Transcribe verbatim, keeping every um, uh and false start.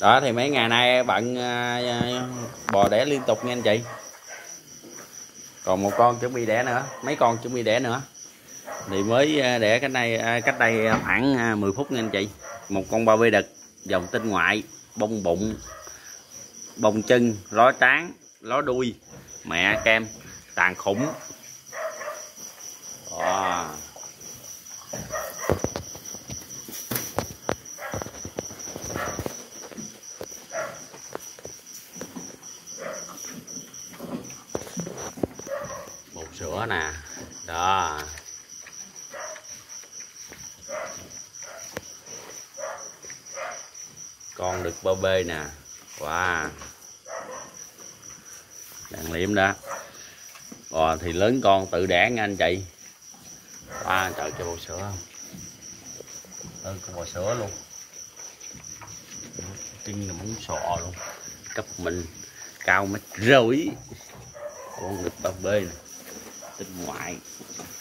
Đó thì mấy ngày nay bận bò đẻ liên tục nha anh chị. Còn một con chuẩn bị đẻ nữa, mấy con chuẩn bị đẻ nữa. Thì mới đẻ cách đây cách đây khoảng mười phút nha anh chị. Một con ba bê đực, dòng tinh ngoại, bông bụng, bông chân, ló trán, ló đuôi, mẹ kem, tàn khủng. Wow. Bột sữa nè, đó. Con đực ba bê nè. Wow. Đàn liệm đó. Bò thì lớn con tự đẻ nha anh chị. Wow, trời cho bò sữa không? Lớn con bò sữa luôn. Chân là muốn sọ luôn. Cấp mình cao mét rưỡi. Con đực ba bê nè. Tinh ngoại.